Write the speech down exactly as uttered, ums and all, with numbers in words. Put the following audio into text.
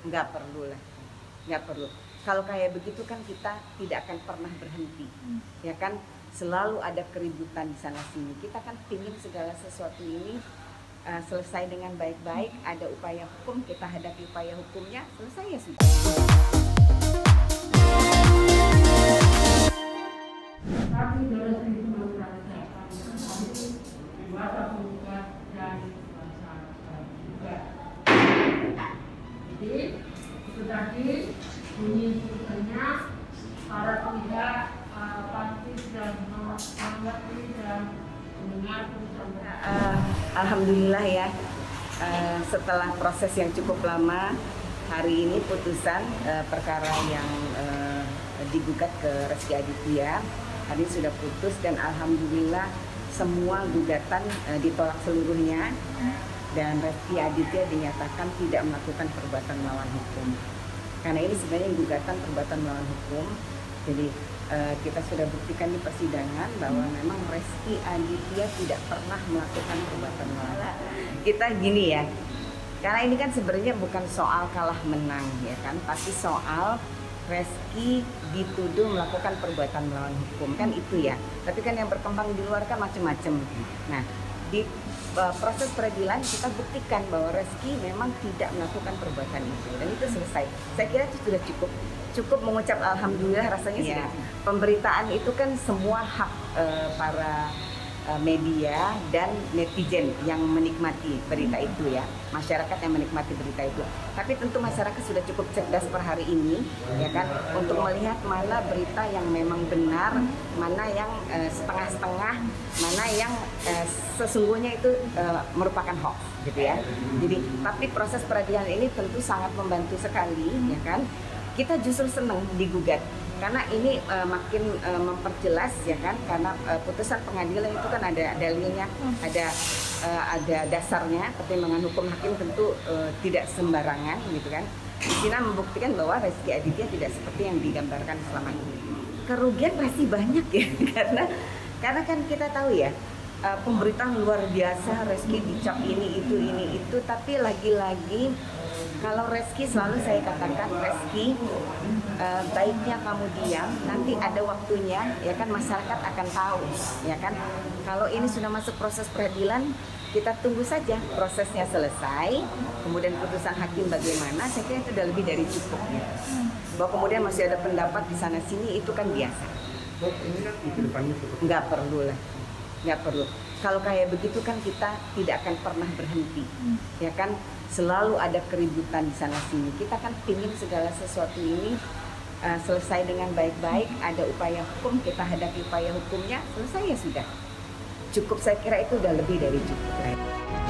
Nggak perlu lah, nggak perlu. Kalau kayak begitu kan kita tidak akan pernah berhenti, hmm. ya kan? Selalu ada keributan di sana sini. Kita kan pingin segala sesuatu ini uh, selesai dengan baik-baik. Ada upaya hukum, kita hadapi upaya hukumnya, selesai ya sudah. Tapi dari seribu sembilan ratus bahasa pembuka dan bahasa juga. Jadi itu tadi bunyi putusannya para pihak uh, pasti dan mengerti dan mendengar putusan. Uh, Alhamdulillah ya, uh, setelah proses yang cukup lama, hari ini putusan uh, perkara yang uh, digugat ke Rezky Aditya hari ini sudah putus dan alhamdulillah semua gugatan uh, ditolak seluruhnya dan Rezky Aditya dinyatakan tidak melakukan perbuatan melawan hukum. Karena ini sebenarnya gugatan perbuatan melawan hukum, jadi uh, kita sudah buktikan di persidangan bahwa memang Rezky Aditya tidak pernah melakukan perbuatan melawan. Kita gini ya, karena ini kan sebenarnya bukan soal kalah menang ya kan, tapi soal Rezky dituduh melakukan perbuatan melawan hukum kan itu ya. Tapi kan yang berkembang di luar kan macam-macam. Nah, di uh, proses peradilan kita buktikan bahwa Rezky memang tidak melakukan perbuatan itu dan itu selesai. Saya kira itu sudah cukup. Cukup mengucap alhamdulillah rasanya ya. Sudah. Pemberitaan itu kan semua hak uh, para uh, media dan netizen yang menikmati berita itu ya. Masyarakat yang menikmati berita itu. Tapi tentu masyarakat sudah cukup cerdas per hari ini ya kan untuk melihat mana berita yang memang benar, mana yang uh, setengah-setengah, mana yang uh, sesungguhnya itu uh, merupakan hoax gitu ya. Jadi tapi proses peradilan ini tentu sangat membantu sekali ya kan. Kita justru senang digugat karena ini uh, makin uh, memperjelas ya kan, karena uh, putusan pengadilan itu kan ada dalilnya, ada uh, ada dasarnya, pertimbangan hukum hakim tentu uh, tidak sembarangan gitu kan. Di sini membuktikan bahwa Rezky Aditya tidak seperti yang digambarkan selama ini. Kerugian pasti banyak ya karena karena kan kita tahu ya uh, pemberitaan luar biasa, Rezky dicap ini itu ini itu, tapi lagi-lagi kalau Rezky selalu saya katakan Rezky uh, baiknya kamu diam, nanti ada waktunya ya kan masyarakat akan tahu ya kan. Kalau ini sudah masuk proses peradilan, kita tunggu saja prosesnya selesai, kemudian putusan hakim bagaimana, saya kira itu sudah lebih dari cukup ya. Bahwa kemudian masih ada pendapat di sana sini itu kan biasa. Nggak perlu lah, nggak perlu. Kalau kayak begitu kan kita tidak akan pernah berhenti, ya kan? Selalu ada keributan di sana sini. Kita kan pingin segala sesuatu ini uh, selesai dengan baik-baik. Ada upaya hukum, kita hadapi upaya hukumnya, selesai ya sudah. Cukup, saya kira itu udah lebih dari cukup.